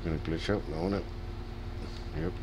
Gonna glitch out now, isn't it? Yep.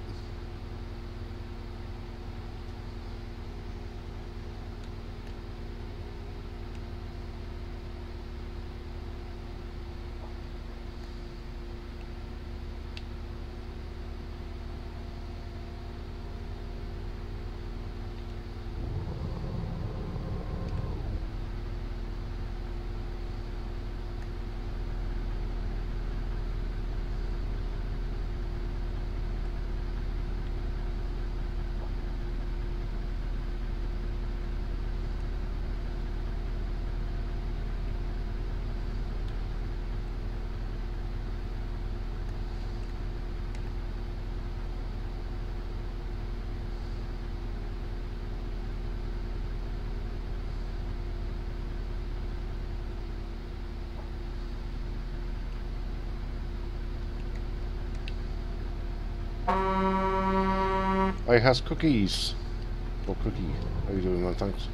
I has cookies. Oh, Cookie. How you doing, man? Thanks.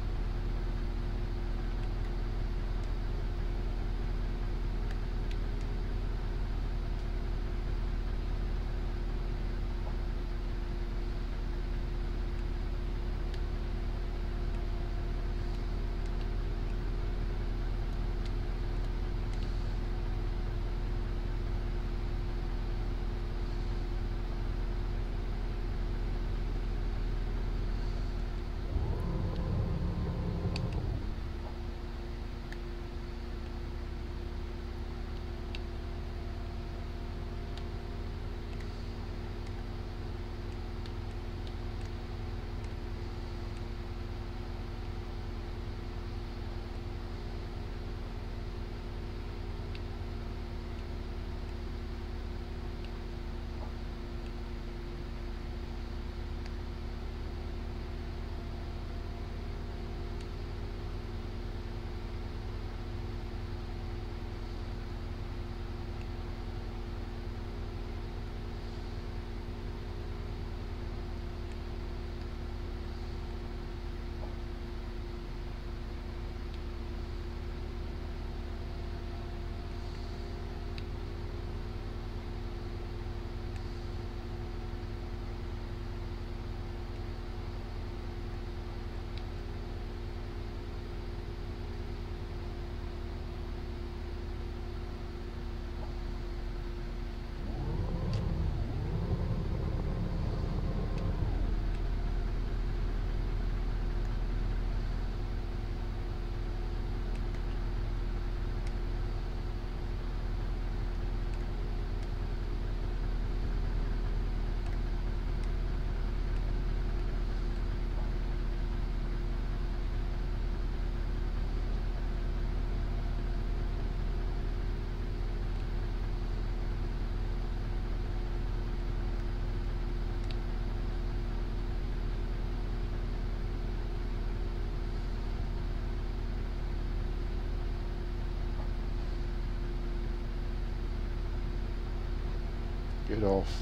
Get off.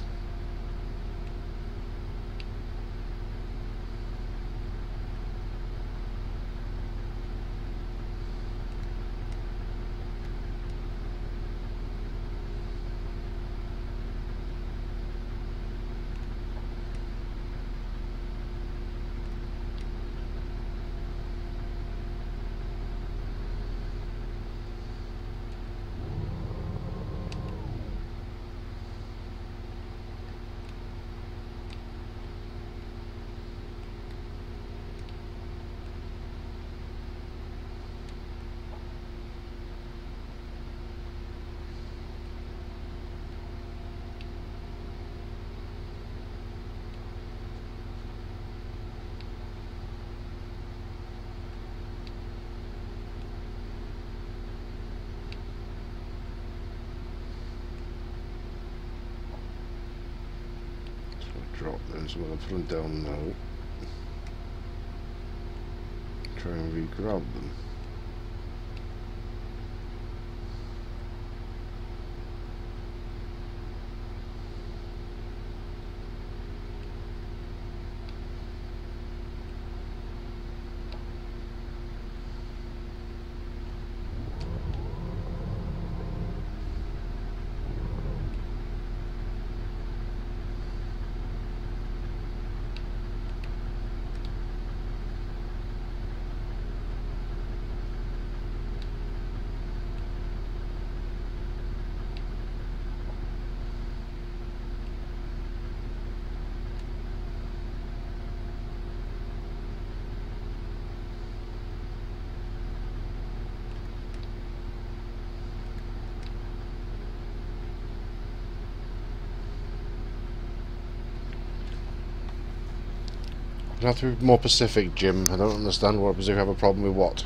Drop them, so I'm going to put them down now. Try and re-grab them. You have to be more specific, Jim. I don't understand what happens if you have a problem with what.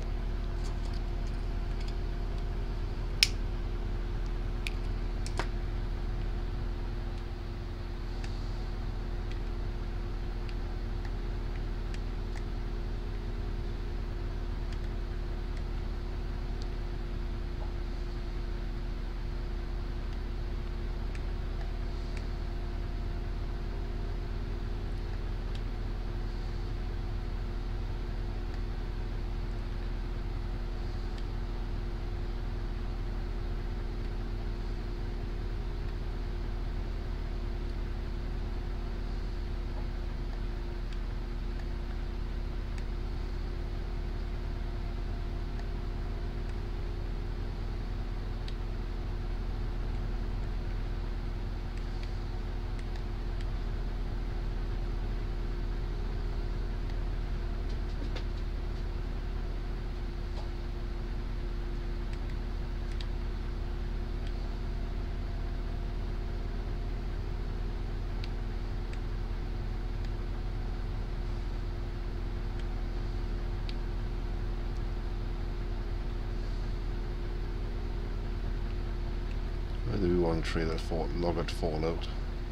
Where do we want to tree that log at fallout?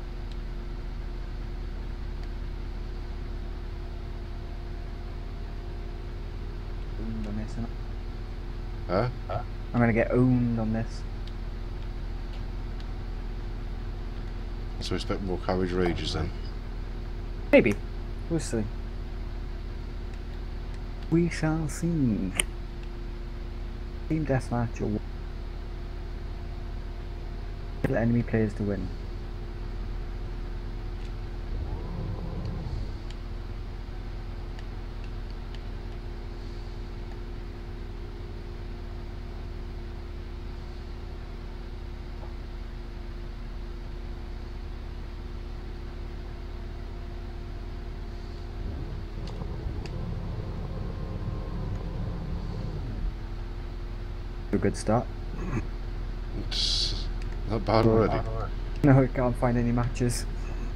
Huh? I'm gonna get owned on this. So expect more carriage rages then. Maybe. We'll see. We shall see. Team deathmatch or kill enemy players to win. A good start. It's not bad already. No, I can't find any matches.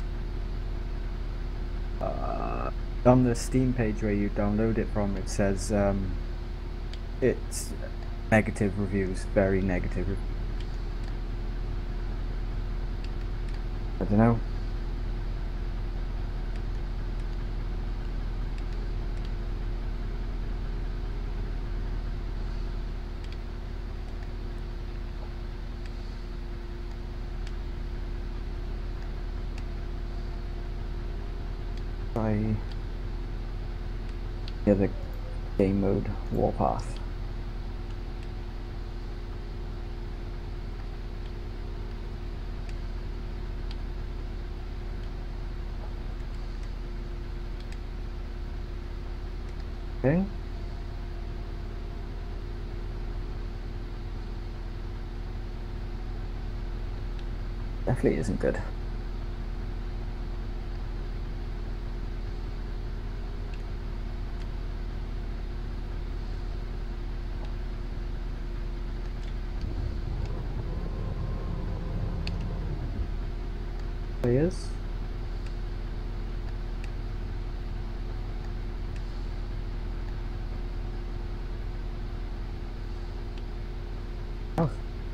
On the Steam page where you download it from, it says it's negative reviews, very negative. I don't know. Try the other game mode, Warpath. Okay. Definitely isn't good. Players. Oh.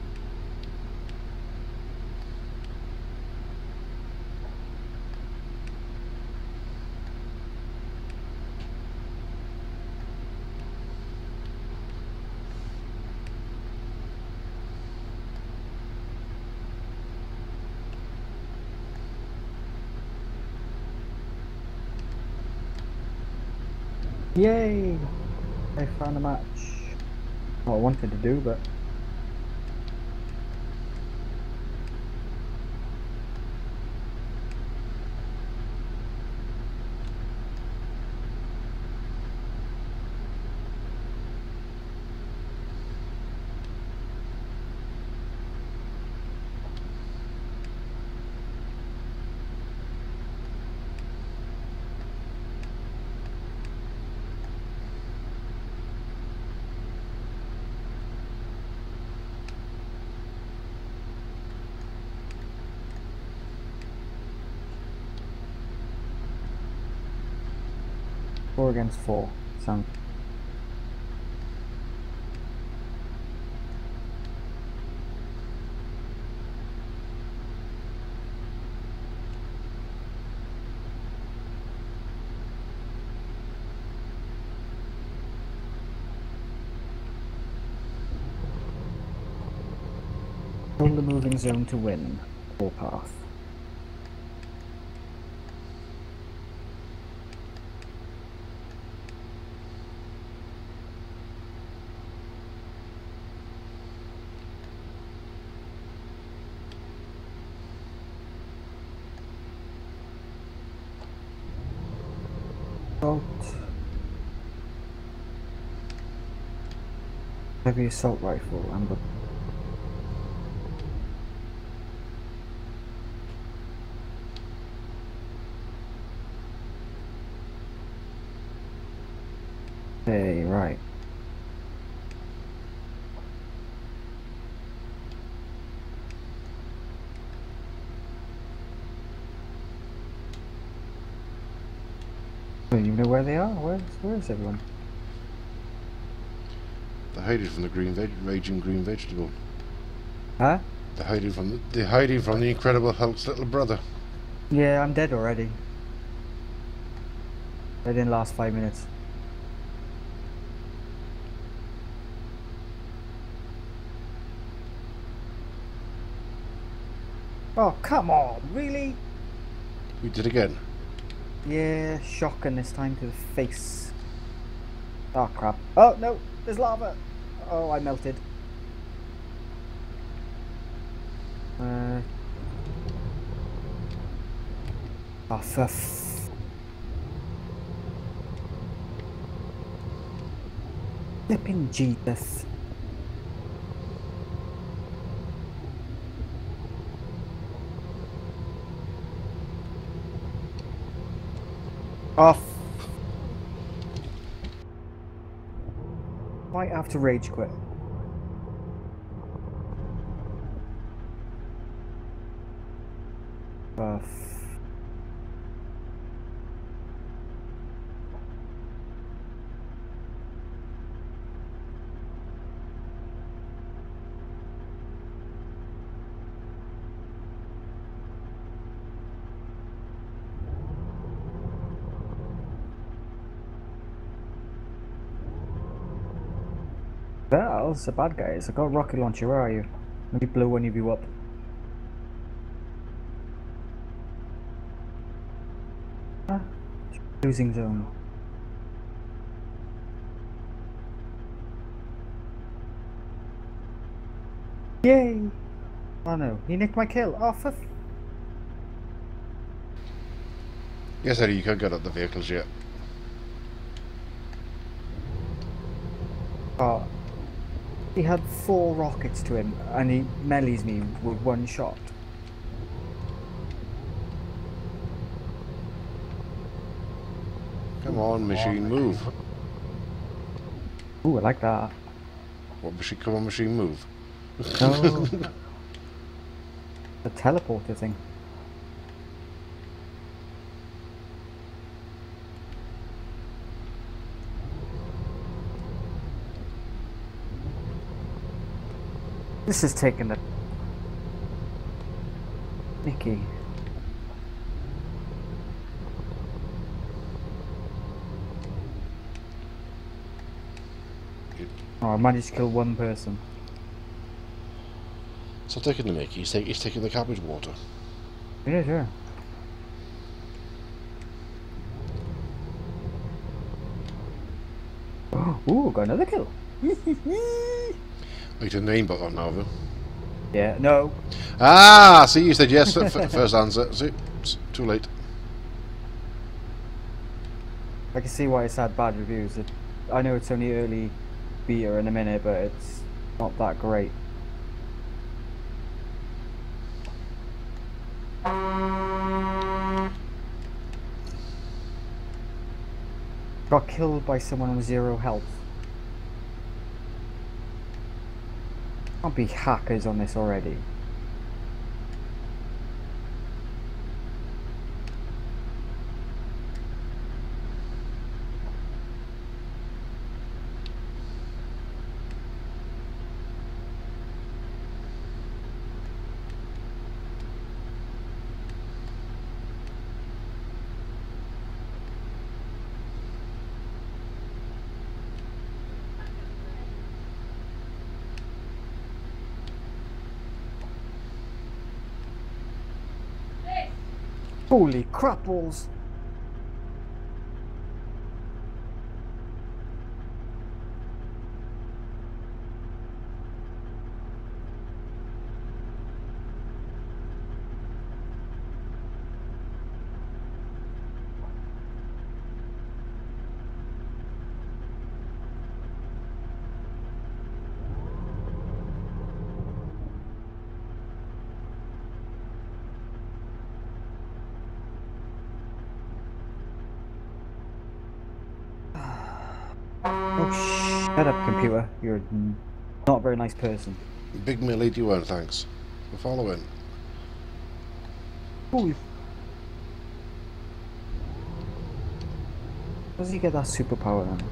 Yay! I found a match. What I wanted to do, but 4 against 4. Sound. Control the moving zone to win. Or path. Heavy assault rifle, amber. Hey, right. I don't even know where they are. Where is everyone? They're hiding from the raging green vegetable. Huh? They're hiding from the Incredible Hulk's little brother. Yeah, I'm dead already. They didn't last 5 minutes. Oh, come on, really? We did again. Yeah, shotgun this time to the face. Oh, crap. Oh, no, there's lava. Oh, I melted. Oh, for flipping Jesus. Oh, might have to rage quit. That's the bad guys. I got a rocket launcher. Where are you? Let me blow one of you up. Ah, losing zone. Yay! Oh no, he nicked my kill. Oh, for Yes, Eddie, you can't get out the vehicles yet. Oh. He had 4 rockets to him, and he melees me with 1 shot. Come on, machine, move. Ooh, I like that. What machine? Come on, machine, move. No. The teleporter thing. This is taking the Nicky. Oh, I managed to kill 1 person. So taking the Mickey, he's taking the cabbage water. Yeah, sure. Ooh, got another kill. You turned the aimbot on now, have you? Yeah, no. Ah, see, you said yes at first answer. See, it's too late. I can see why it's had bad reviews. I know it's only early beta in a minute, but it's not that great. Got killed by someone on 0 health. Can't be hackers on this already. Holy crapples! Oh, shut up, computer. You're not a very nice person. Big Millie, do one, thanks for following. Holy. How does he get that superpower then?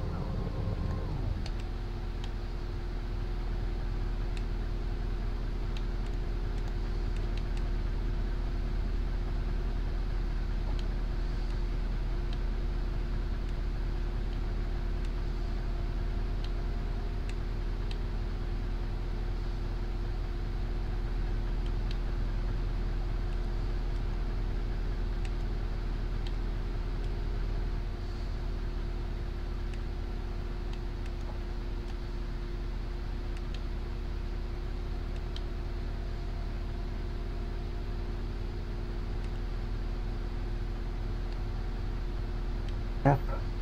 Yep.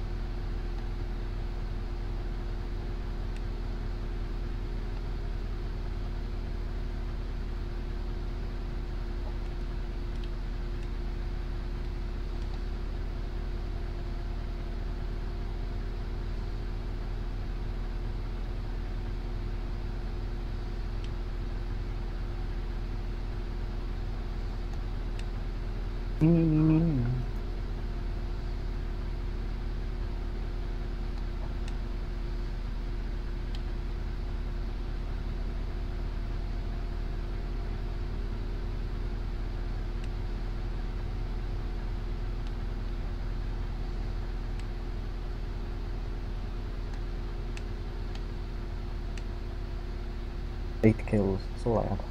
Eight kills, that's all I had.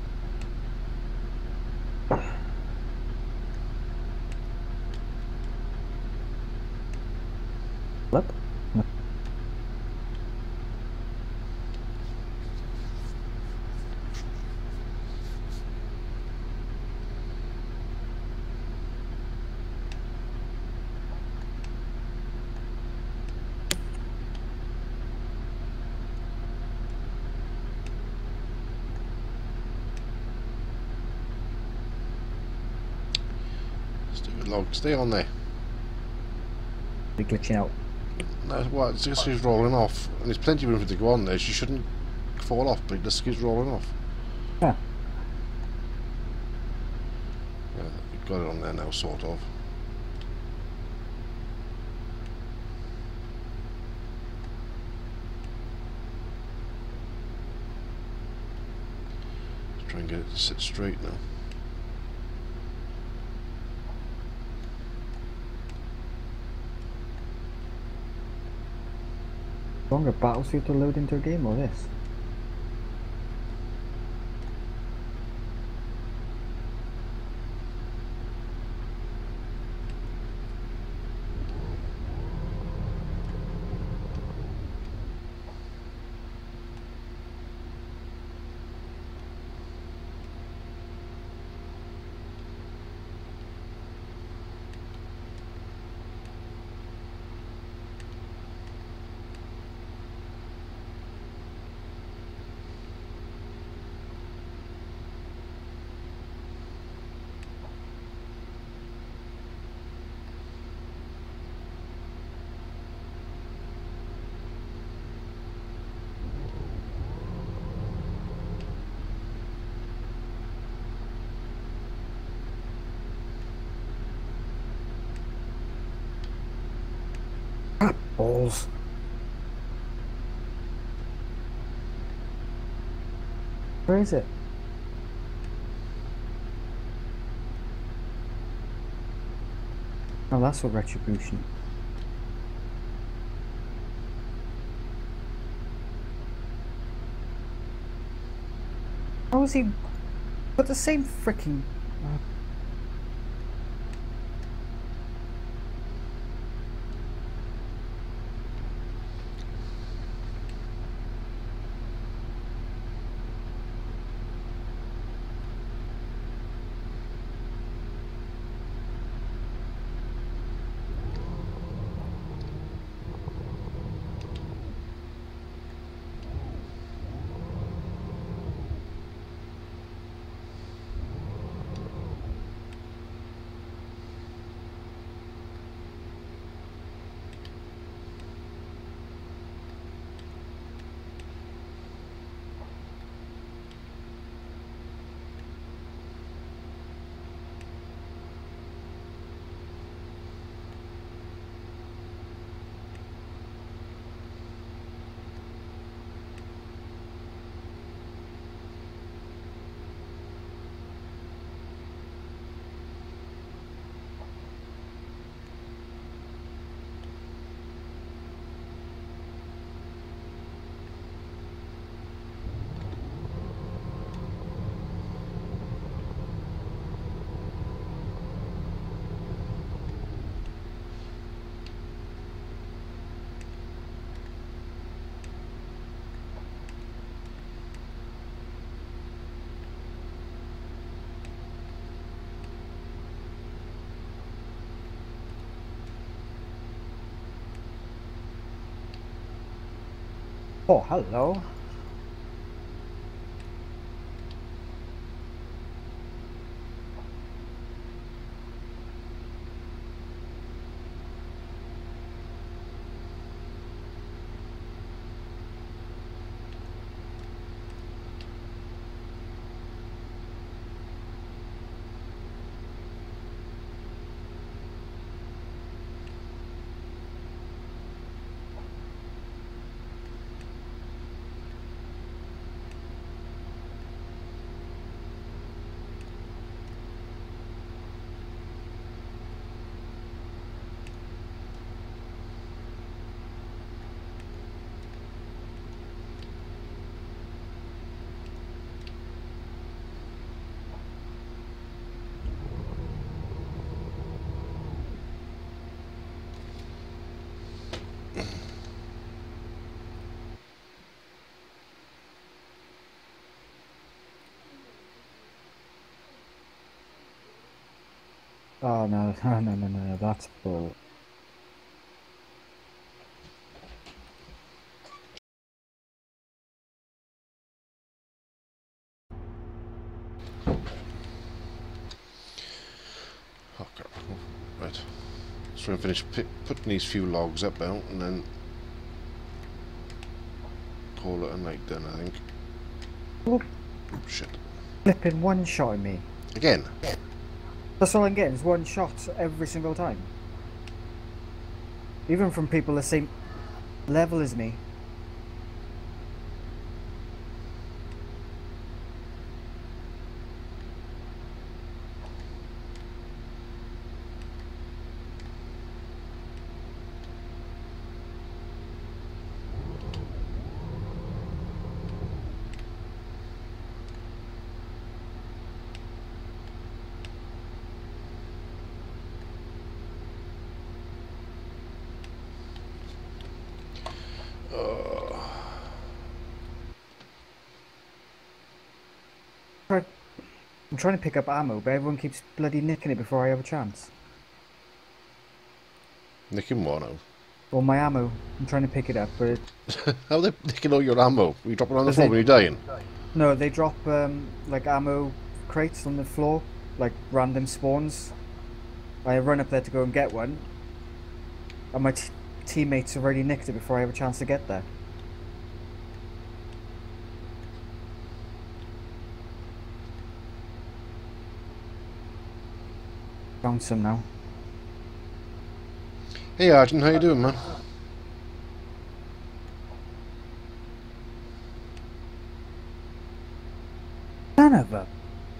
Flip? No. Stupid log, stay on there. Be glitching out. No, what? It just keeps rolling off, and there's plenty of room for it to go on there. She shouldn't fall off, but it just keeps rolling off. Yeah. Yeah, we've got it on there now, sort of. Let's try and get it to sit straight now. Longer Battlefield to load into a game or this? Balls. Where is it? Oh, that's what retribution. How is he? But the same freaking. Oh, hello. Oh no, no, that's bull. Oh, crap. Right. So I'm finish putting these few logs up now, and then call it a night then, I think. Oh, Shit. flipping one shot at me. Again? That's all I'm getting is one shot every single time. Even from people the same level as me. I'm trying to pick up ammo, but everyone keeps bloody nicking it before I have a chance. Nicking what now? Or my ammo. I'm trying to pick it up, but How are they nicking all your ammo? You drop it on the Does floor it- when you're dying? no, they drop like ammo crates on the floor, like random spawns. I run up there to go and get one, and my teammates have already nicked it before I have a chance to get there. Found some now. Hey Arjun, how you doing, man? Son of a...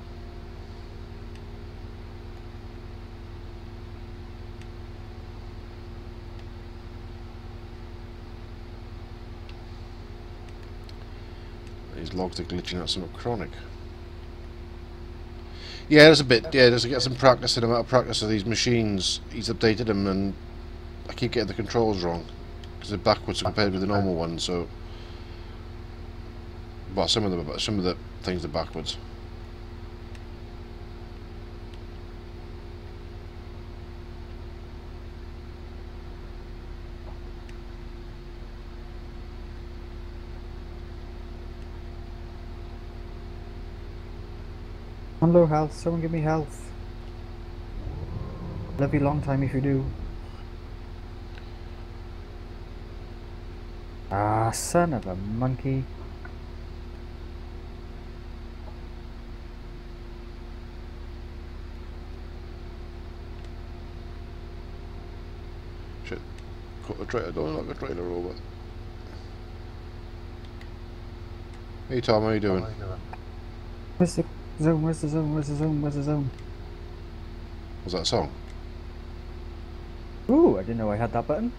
These logs are glitching out some chronic. Yeah, there's a bit. Yeah, there's get some practice in amount of practice of these machines. He's updated them, and I keep getting the controls wrong because they're backwards compared with the normal ones. So, well, some of the things are backwards. I'm low health, someone give me health. Love you long time if you do. Ah, son of a monkey. Shit. Caught a trailer. Don't knock a trailer over. Hey Tom, how you doing? Where's the zone? Where's the zone? Where's the zone? Where's the zone? Was that a song? Ooh, I didn't know I had that button.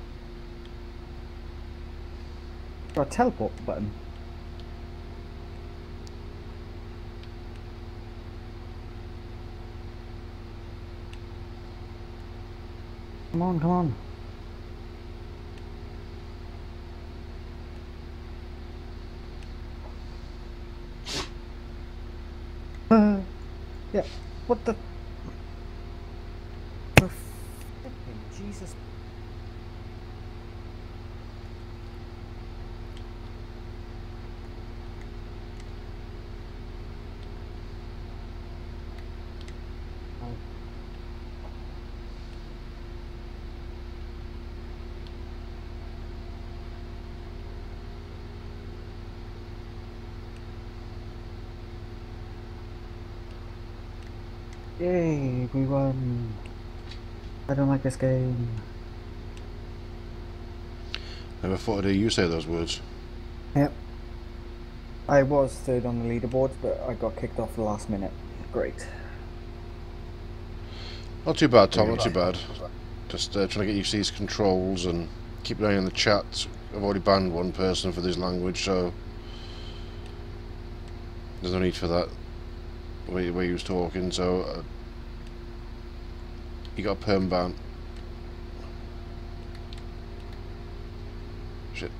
Got a teleport button. Come on, come on. Yeah, what the... For flipping Jesus. Yay, we won. I don't like this game. Never thought I'd hear you say those words. Yep. I was third on the leaderboard, but I got kicked off the last minute. Great. Not too bad, Tom, not too bad. Just trying to get used to these controls and keep an eye on the chat. I've already banned one person for this language, so there's no need for that. The way he was talking, so he got a perm ban. Shit.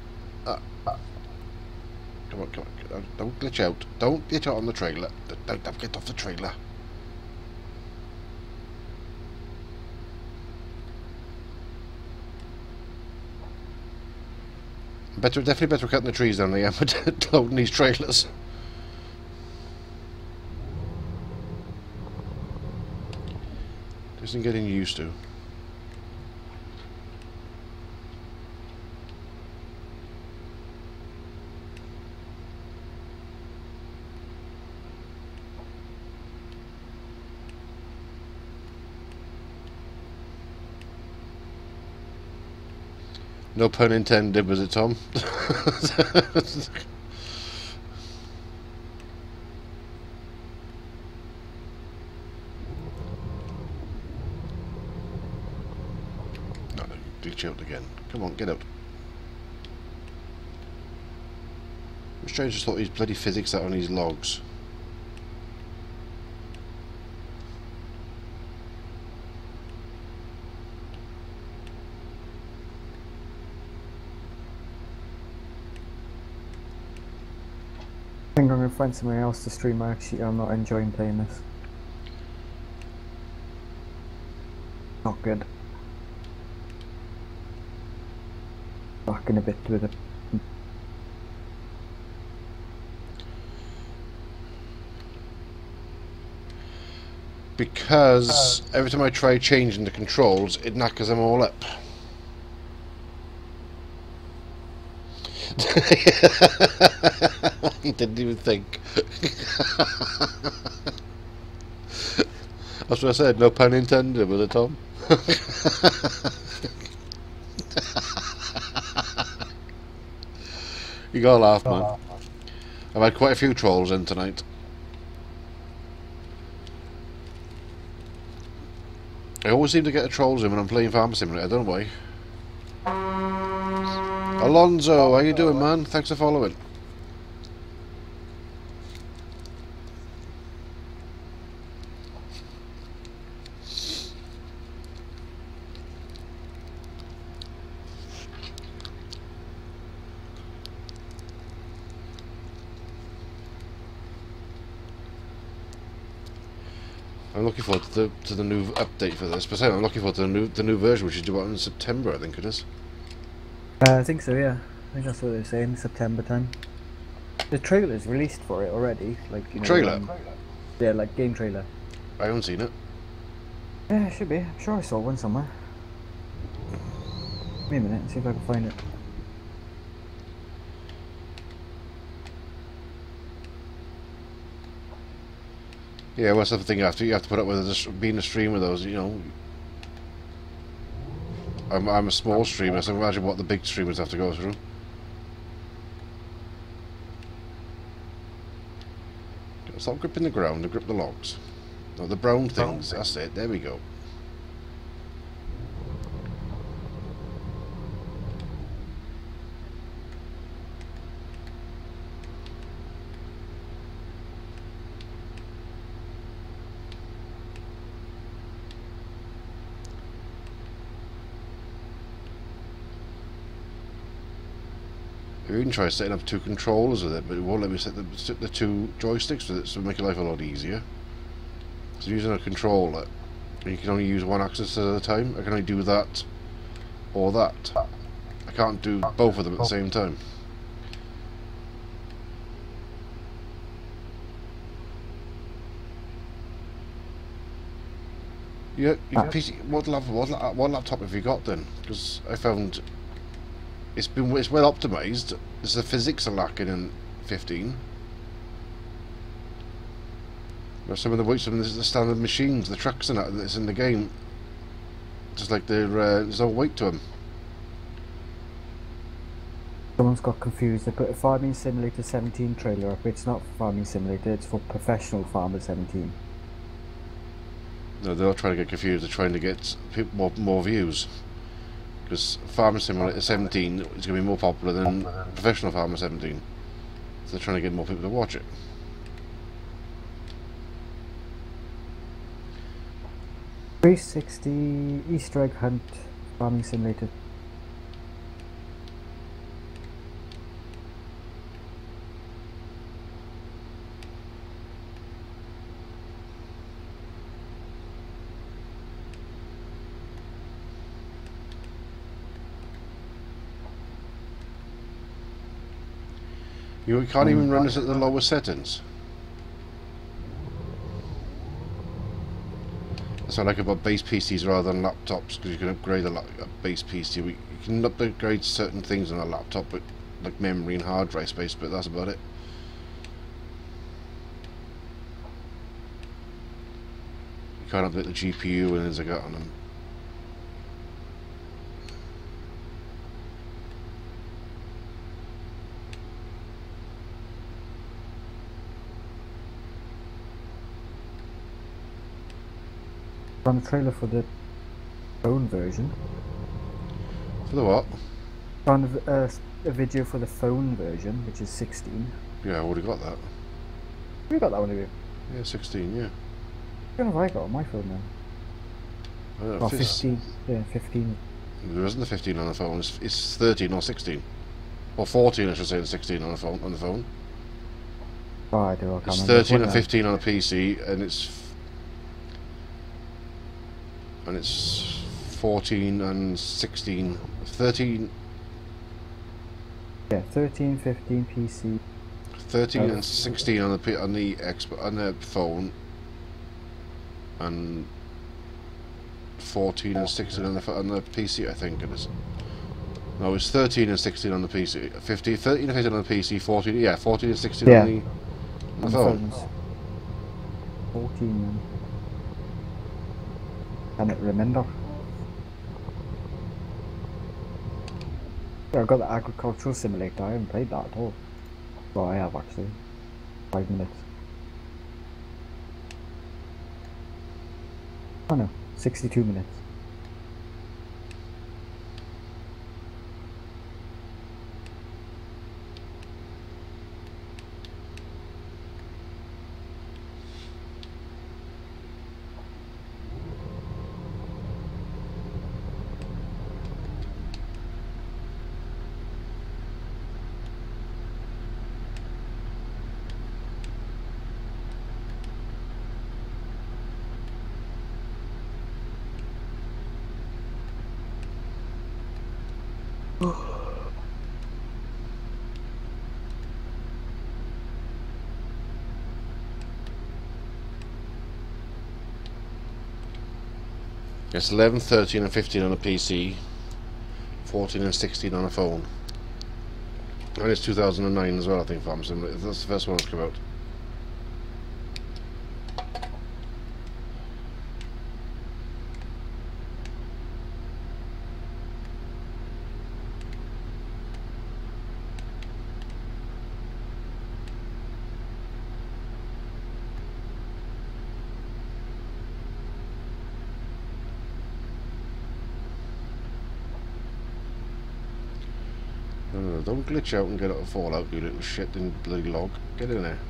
Come on, come on. Don't glitch out. Don't glitch out on the trailer. Don't get off the trailer. Definitely better cutting the trees than I am at loading these trailers. Isn't getting used to. No pun intended, was it, Tom? No, glitch out again. Come on, get out. I'm strange, just thought his bloody physics out on these logs. I think I'm going to find somewhere else to stream. I'm not enjoying playing this. Not good. Back in a bit with it. Because every time I try changing the controls, it knackers them all up. He didn't even think. That's what I said, no pun intended, was it, Tom? You gotta laugh, man. I've had quite a few trolls in tonight. I always seem to get the trolls in when I'm playing Farm Simulator, I don't know why. Alonzo, how you doing, man? Thanks for following. I'm looking forward to the new update for this, but I'm looking forward to the new version, which is due out in September, I think it is. I think so, yeah. I think that's what they're saying, September time. The trailer's released for it already, like, you know. Trailer? Yeah, like game trailer. I haven't seen it. Yeah, it should be. I'm sure I saw one somewhere. Wait a minute, see if I can find it. Yeah, what's the thing you have to put up with being a streamer, those, you know. I'm a small streamer, so imagine what the big streamers have to go through. Stop gripping the ground and grip the logs. No, the brown things, that's it, there we go. I even tried setting up 2 controllers with it, but it won't let me set the 2 joysticks with it, so it'll make your life a lot easier. So using a controller, you can only use one axis at a time. I can only do that or that. I can't do both of them at the same time. Yeah, PC, what laptop have you got then? Because I found it's well optimized. It's the physics are lacking in 15. Some of the standard machines, the trucks and that's in the game, just like there's no weight to them. Someone's got confused. They put a Farming Simulator 17 trailer up. It's not for Farming Simulator, it's for Professional Farmer 17. No, they're not trying to get confused. They're trying to get more views. Because Farmer Simulator 17 is going to be more popular than Professional Farmer 17. So they're trying to get more people to watch it. $360 Easter egg hunt Farming Simulator. You can't even run this at the lower settings. That's what I like about base PCs rather than laptops, because you can upgrade a base PC. You can upgrade certain things on a laptop, but like memory and hard drive space, but that's about it. You can't update the GPU and things like that on them. Run a trailer for the phone version. For the what? Run a video for the phone version, which is 16. Yeah, I already got that. You got that one, have you? Yeah, 16, yeah. What have I got on my phone then? Oh, 15. Yeah, 15. There isn't a 15 on the phone, it's 13 or 16. Or 14 I should say, and 16 on the phone. Oh, I do, I can't it's remember. 13 and 15 on a PC, and it's 14 and 16. 13. Yeah, 13, 15 PC. 13 and 16 on the phone, and 14 and 16 on the PC. I think it is. No, it's 13 and 16 on the PC. 13 and 15 on the PC. 14. Yeah, 14 and 16 yeah. on the phone. Phones. 14. Can it remember? Yeah, I've got the agricultural simulator. I haven't played that at all. Well, I have actually. 5 minutes. Oh no, 62 minutes. It's 11, 13 and 15 on a PC, 14 and 16 on a phone. And it's 2009 as well, I think, Farm Simulator. That's the first one that's come out. Don't glitch out and get out of Fallout, you little shit in bloody log. Get in there.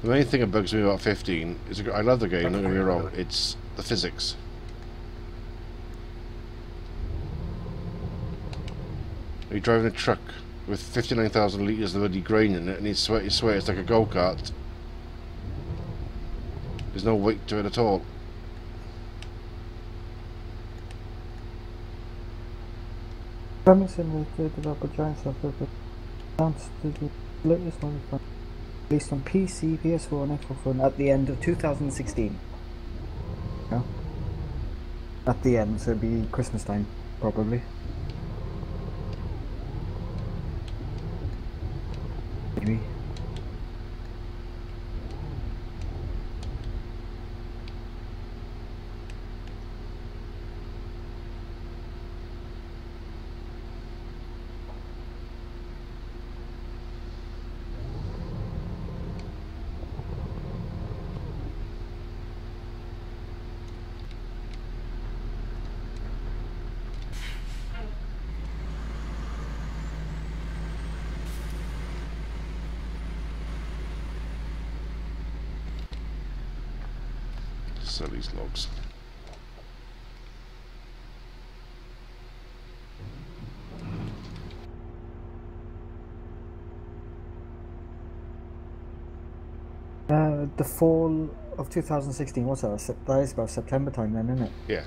The main thing that bugs me about 15 is I love the game, don't get me wrong, it's the physics. You're driving a truck with 59,000 litres of bloody grain in it and you swear it's like a go-kart. There's no weight to it at all. Promising with the developer Giant Software, but announced the latest one released on PC, PS4 and Xbox One at the end of 2016. Yeah. At the end, so it'd be Christmas time, probably. Maybe. Sell these logs. The fall of 2016, what's that? That is about September time then, isn't it? Yeah.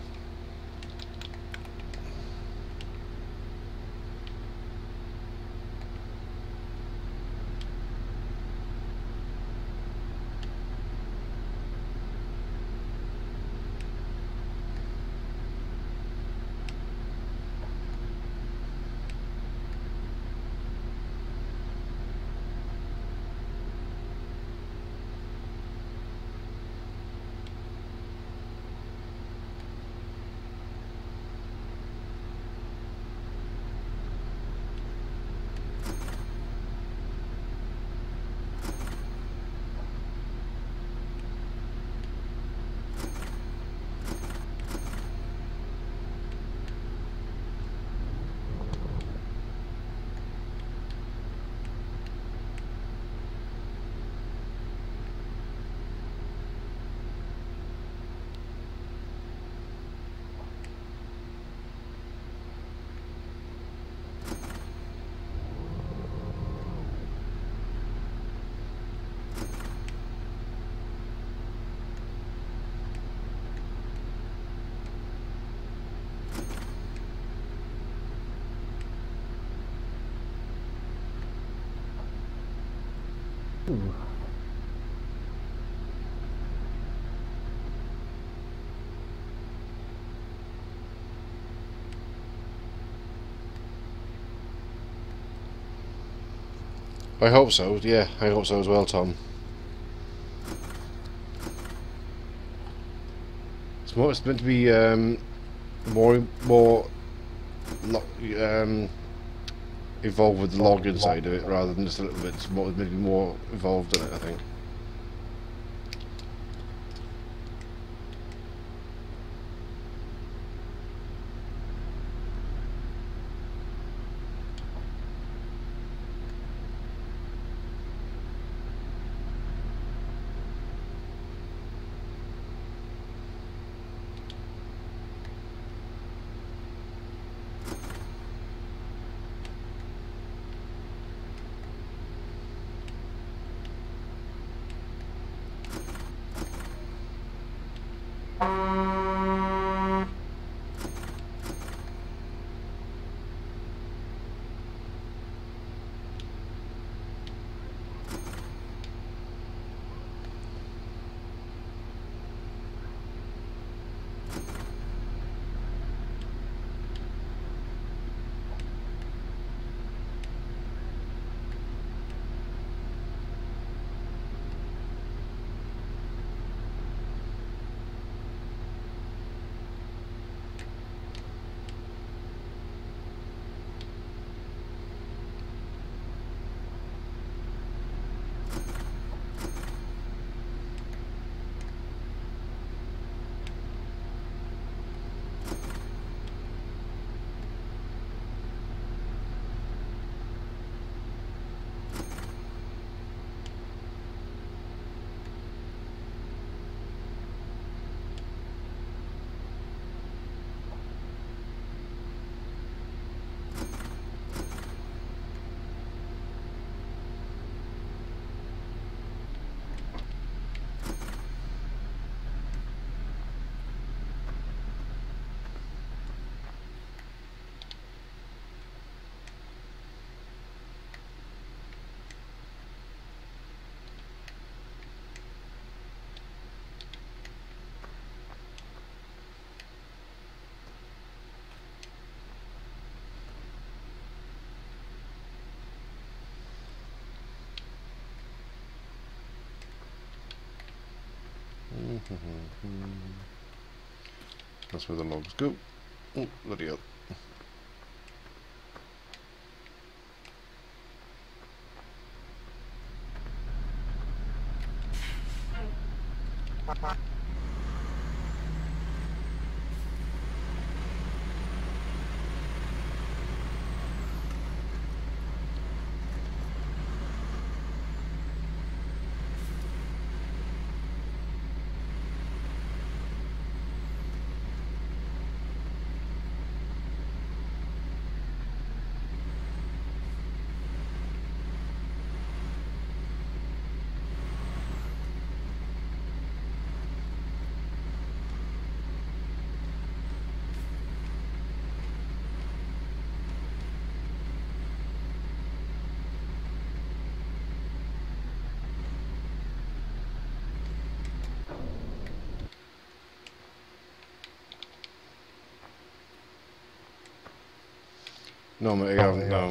Ooh. I hope so, yeah, I hope so as well, Tom. It's meant to be more involved with the login side of it rather than just a little bit. It's more, maybe more involved in it, I think. That's where the logs go. Oh, bloody hell. No, mate, I haven't, no.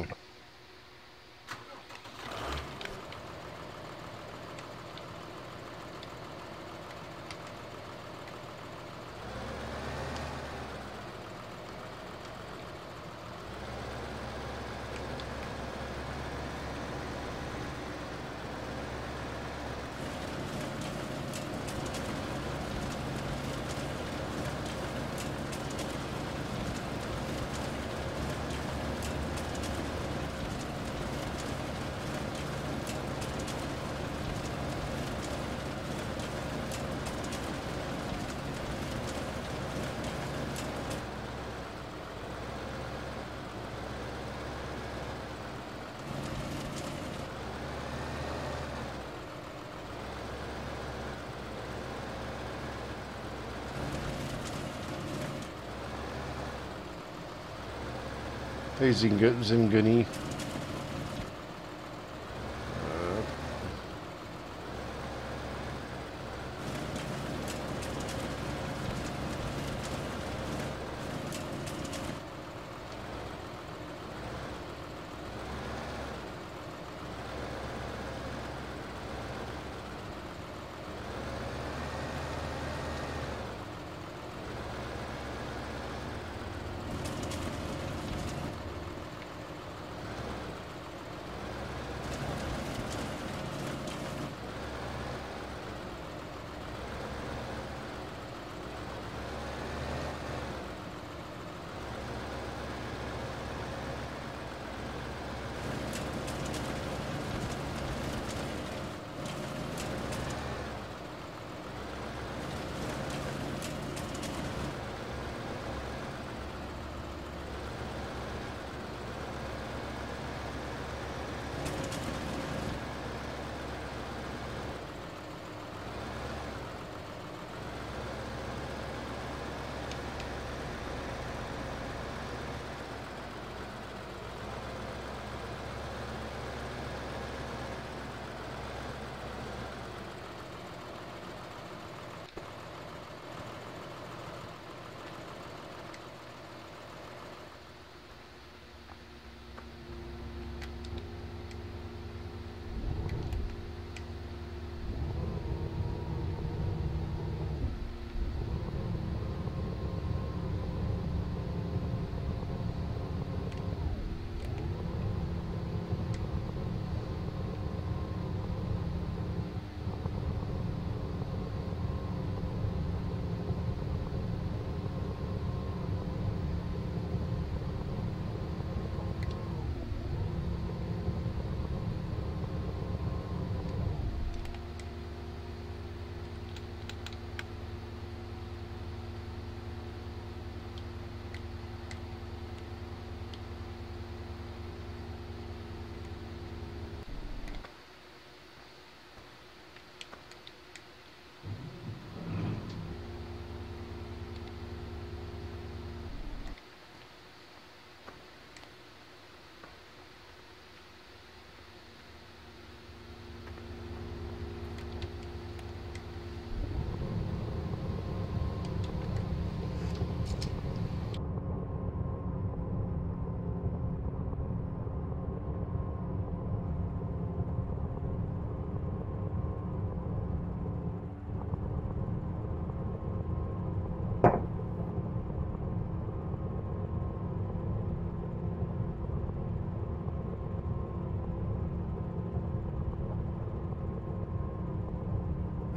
Hey, Zingani.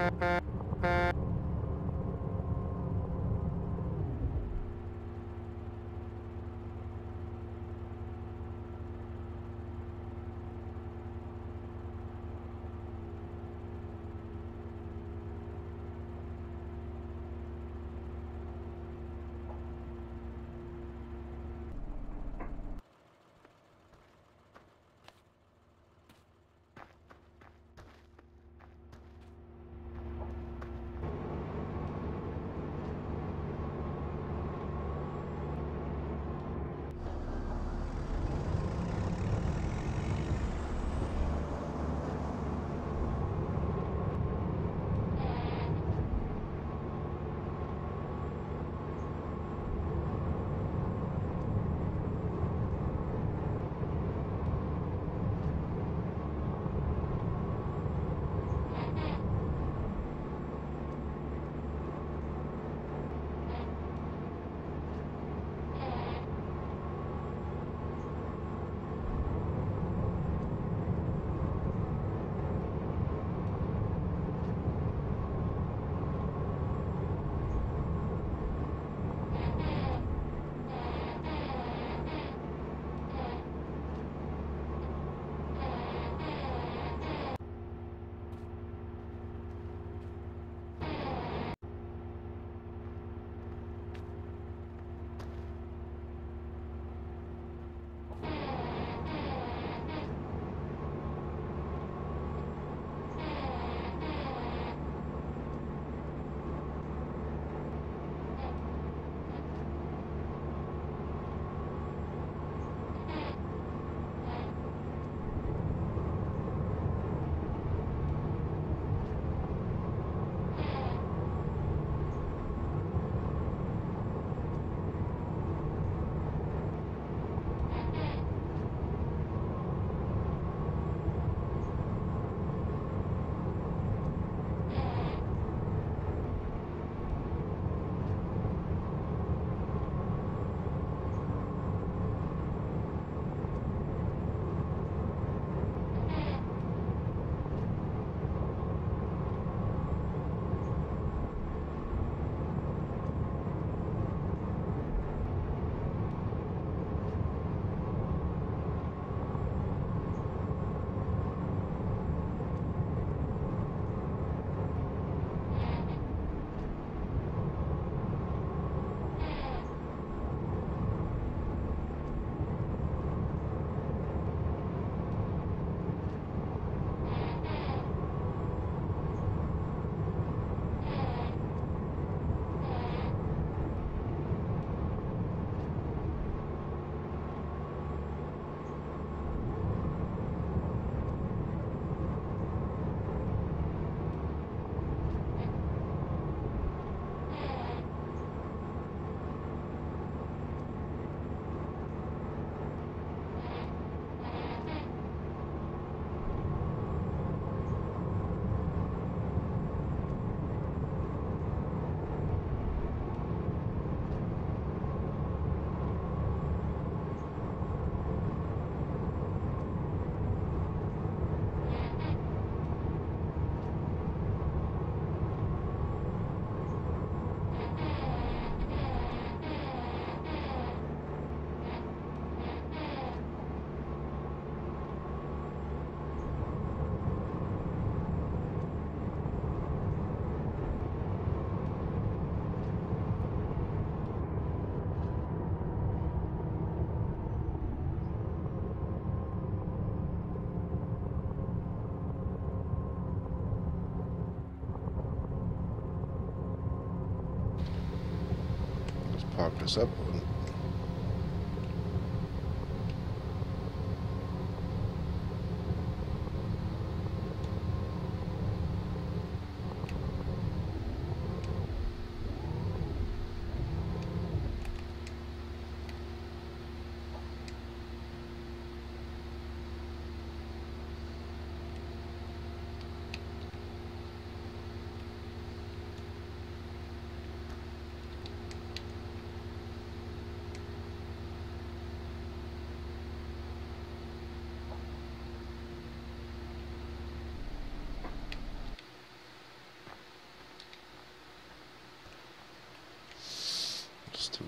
Park this up.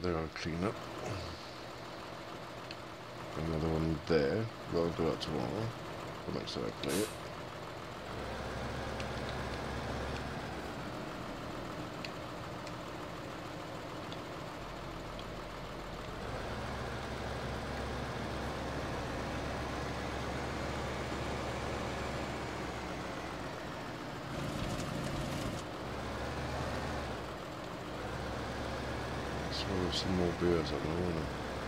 they're going to clean up. Another one there. We'll do that tomorrow. The next time I play it. Some more beers at the moment.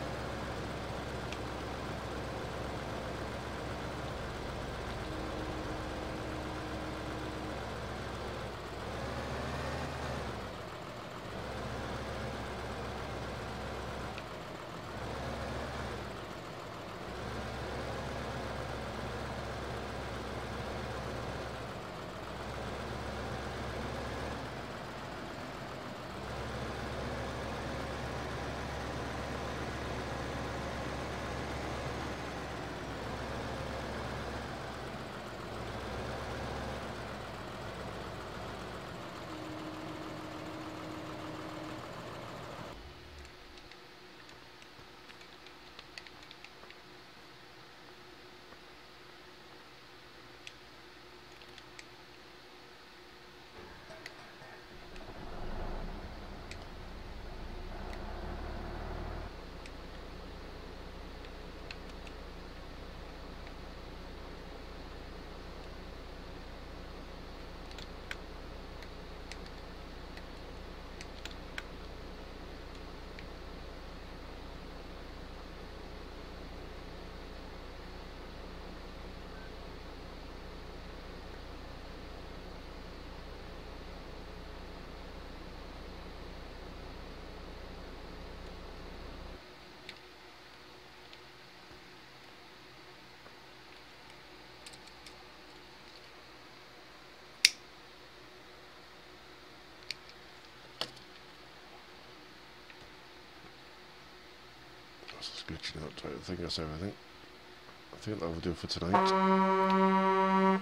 Just glitching out. I think that's everything. I think that will do for tonight.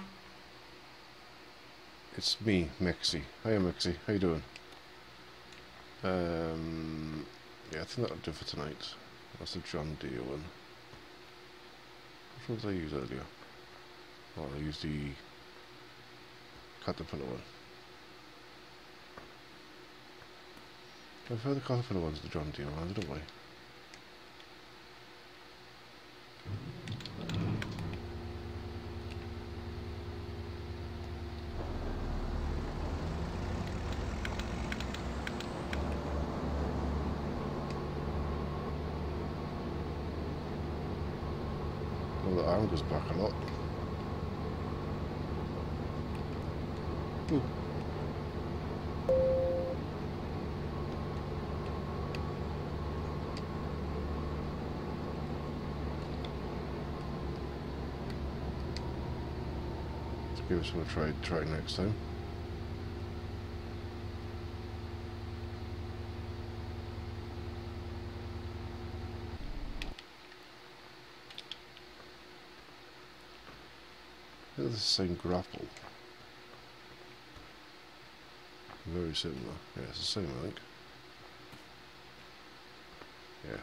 It's me, Mexi. Hiya, Mexi. How you doing? Yeah, I think that'll do for tonight. That's the John Deere one. Which one did I use earlier? Oh, I used the Caterpillar one. I've heard the Caterpillar one's the John Deere one, don't I? Well, the arm goes back a lot. Ooh. Give us one try next time. It's the same grapple. Very similar. Yeah, it's the same, I think. Yeah.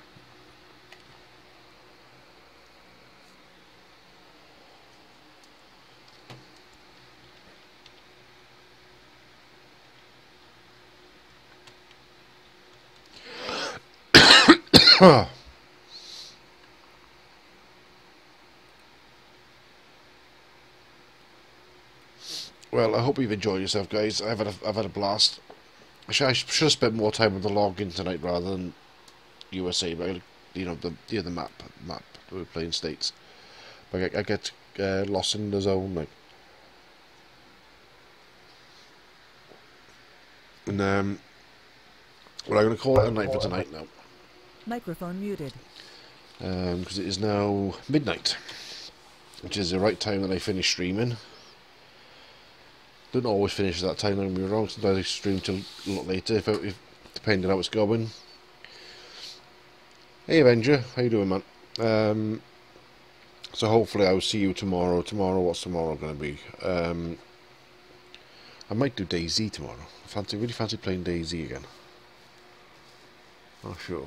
Well, I hope you've enjoyed yourself, guys. I've had a blast. I should have spent more time on the login tonight rather than USA, but you know the map. We're playing states, but I get lost in the zone, like. And well, I'm going to call it a night for tonight now. Microphone muted. Because it is now midnight, which is the right time that I finish streaming. Don't always finish at that time, don't get me wrong. Sometimes I stream till a lot later, if depending on how it's going. Hey Avenger, how you doing, man? So hopefully I'll see you tomorrow. What's tomorrow going to be? I might do DayZ tomorrow. Really fancy playing DayZ again. Not sure.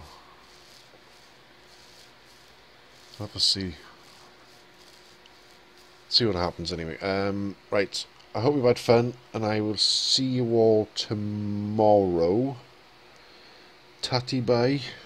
I'll have to see. See what happens anyway. Right. I hope you've had fun, and I will see you all tomorrow. Tatty bye.